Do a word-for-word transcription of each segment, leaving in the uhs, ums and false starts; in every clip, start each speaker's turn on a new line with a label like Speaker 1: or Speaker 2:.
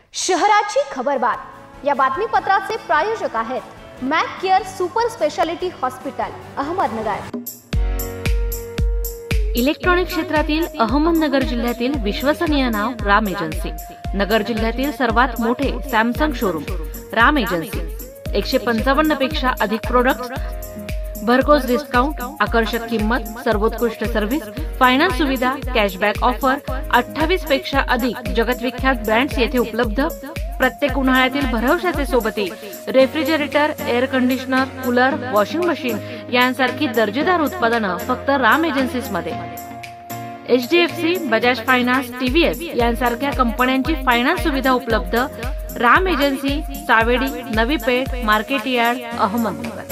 Speaker 1: शहराची खबरबात या बातमीपत्राचे प्रायोजक आहेत Mac Care super speciality hospital Ahmednagar.
Speaker 2: Electronic क्षेत्रातील अहमदनगर जिल्ह्यातील विश्वसनीय नाव राम एजन्सी। नगर जिल्ह्यातील सर्वात मोठे सॅमसंग शोरूम राम एजन्सी। एकशे पंचावन्न पेक्षा अधिक प्रोडक्ट्स, भरघोस डिस्काउंट, आकर्षक किंमत, सर्वोत्कृष्ट सर्व्हिस, फायनान्स सुविधा, कॅशबॅक ऑफर, अठ्ठावीस पेक्षा अधिक जगतविख्यात ब्रँड्स येथे उपलब्ध। प्रत्येक उन्हाळ्यातील भरवशाचे सोबती refrigerator, air conditioner, cooler, washing machine यांसारखी दर्जेदार उत्पादनं फक्त राम एजन्सीज मध्ये। H D F C, Bajaj finance, T V S यांसारख्या कंपन्यांची फायनान्स सुविधा उपलब्ध। Ram agency, Savedi, Navi Peth, market yard, Ahmednagar.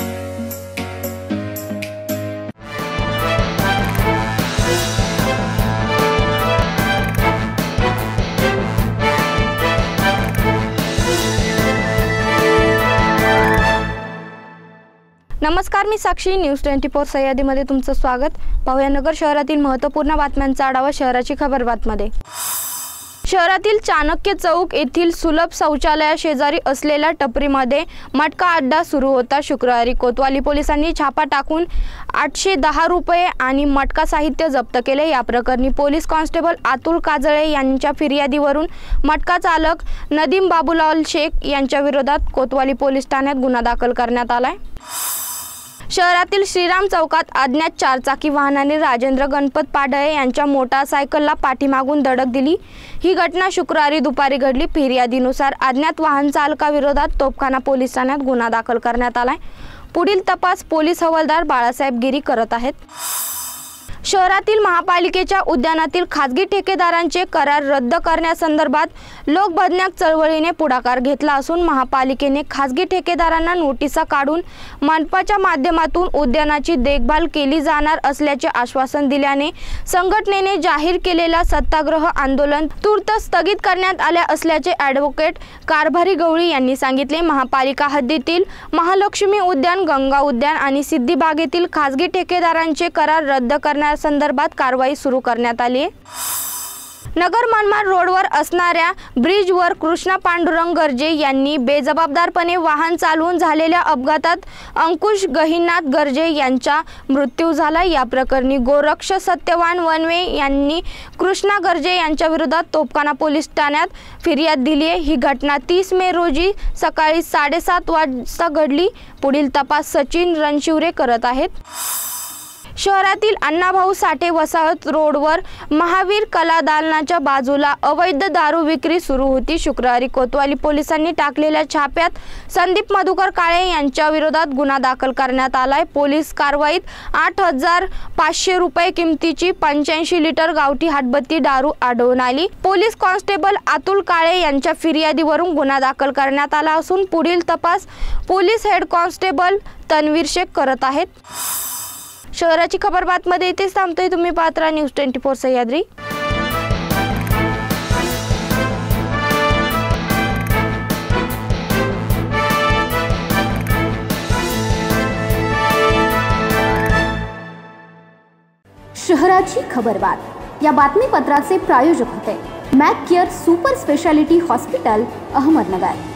Speaker 3: नमस्कार, मी साक्षी, न्यूज ट्वेंटी फोर सह्याद्रीमध्ये तुमचं स्वागत। पाहूया नगर शहरातील महत्त्वपूर्ण बातम्यांचा आढावा शहराची खबरबातमध्ये। शहरातील चाणक्य चौक येथील सुलभ शौचालया शेजारी असलेल्या टपरीमध्ये मटका अड्डा सुरू होता। शुक्रवारी कोतवाली पोलिसांनी छापा टाकून आठशे दहा रुपये आणि मटका साहित्य जप्त केले। या प्रकरणी पोलीस कॉन्स्टेबल अतुल काजळे यांच्या फिर्यादीवरून मटका चालक नदीम बाबूलाल शेख यांच्या विरोधात कोतवाली पोलीस ठाण्यात गुन्हा दाखल करण्यात आलाय। शहरातील श्रीराम चौकात अज्ञात चारचाकी वाहनाने राजेंद्र गणपत पाडळे यांच्या मोटारसायकलला पाठीमागून धडक दिली। ही घटना शुक्रवारी दुपारी घडली। फिर्यादीनुसार अज्ञात वाहन चालकाविरोधात तोफखाना पोलीस ठाण्यात गुन्हा दाखल करण्यात आलाय। पुढील तपास पोलीस हवालदार बाळासाहेब गिरी करत आहेत। शहरातील महापालिकेच्या उद्यानातील खासगी ठेकेदारांचे करार रद्द करण्यासंदर्भात लोकभजन्याक चळवळीने पुढाकार घेतला असून महापालिकेने खासगी ठेकेदारांना नोटिसा काढून मनपाच्या माध्यमातून उद्यानाची देखभाल केली जाणार असल्याचे आश्वासन दिल्याने संघटनेने जाहीर केलेला सत्याग्रह आंदोलन तूर्त स्थगित करण्यात आले असल्याचे ॲडव्होकेट कारभारी गवळी यांनी सांगितले। महापालिका हद्दीतील महालक्ष्मी उद्यान, गंगा उद्यान आणि सिद्धिबागेतील खासगी ठेकेदारांचे करार रद्द करण्यास संदर्भात कारवाई सुरू करण्यात आली आहे। नगर मनमाड रोडवर असणाऱ्या ब्रिजवर कृष्णा पांडुरंग गर्जे यांनी बेजबाबदारपणे वाहन चालवून झालेल्या अपघातात अंकुश गहिनाथ गर्जे यांचा मृत्यू झाला। या प्रकरणी गोरक्ष सत्यवान वनवे यांनी कृष्णा गर्जे यांच्या विरोधात तोफखाना पोलीस ठाण्यात फिर्याद दिली आहे। ही घटना तीस मे रोजी सकाळी साडेसात वाजता घडली। पुढील तपास सचिन रणशिवरे करत आहेत। शहरातील अण्णाभाऊ साठे वसाहत रोडवर महावीर कला दालनाच्या बाजूला अवैध दारू विक्री सुरू होती। शुक्रवारी कोतवाली पोलिसांनी टाकलेल्या छाप्यात संदीप मधुकर काळे यांच्या विरोधात गुन्हा दाखल करण्यात आलाय। पोलीस कारवाईत आठ हजार पाचशे रुपये किमतीची पंच्याऐंशी लिटर गावठी हातबत्ती दारू आढळून आली। पोलीस कॉन्स्टेबल अतुल काळे यांच्या फिर्यादीवरून गुन्हा दाखल करण्यात आला असून पुढील तपास police head constable Tanveer Shaikh करत आहेत। शहराची खबरबातमध्ये इथेच थांबतोय। तुम्ही पाहत राहा न्यूज ट्वेंटी फोर सह्याद्री।
Speaker 1: शहराची खबरबात या बातमीपत्राचे प्रायोजक होते Mac Care super speciality hospital Ahmednagar.